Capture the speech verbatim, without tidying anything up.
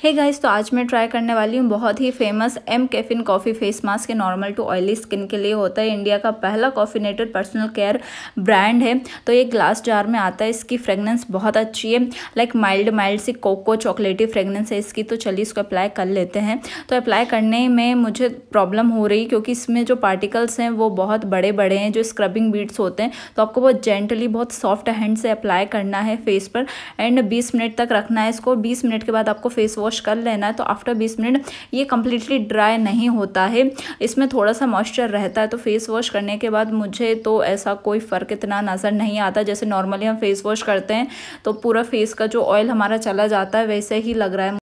Hey guys, तो आज मैं ट्राई करने वाली हूँ बहुत ही famous M caffeine coffee face mask के नॉर्मल टू ऑयली स्किन के लिए होता है। इंडिया का पहला कॉफीनेटेड पर्सनल केयर ब्रांड है। तो ये ग्लास जार में आता है। इसकी फ्रेगनेंस बहुत अच्छी है, लाइक माइल्ड माइल्ड सी कोको चॉकलेटी फ्रेगनेंस है इसकी। तो चलिए इसको अप्लाई कर लेते हैं। तो अप्लाई करने में मुझे प्रॉब्लम हो रही क्योंकि इसमें जो पार्टिकल्स हैं वो बहुत बड़े बड़े हैं, जो स्क्रबिंग बीड्स होते हैं। तो आपको बहुत जेंटली, बहुत सॉफ्ट हैंड से अप्लाई करना है फेस पर एंड बीस मिनट तक रखना है इसको। बीस मिनट के बाद आपको फेस वॉश कर लेना है। तो आफ्टर बीस मिनट ये कम्प्लीटली ड्राई नहीं होता है, इसमें थोड़ा सा मॉइस्चर रहता है। तो फेस वॉश करने के बाद मुझे तो ऐसा कोई फ़र्क इतना नज़र नहीं आता। जैसे नॉर्मली हम फेस वॉश करते हैं तो पूरा फेस का जो ऑयल हमारा चला जाता है वैसे ही लग रहा है।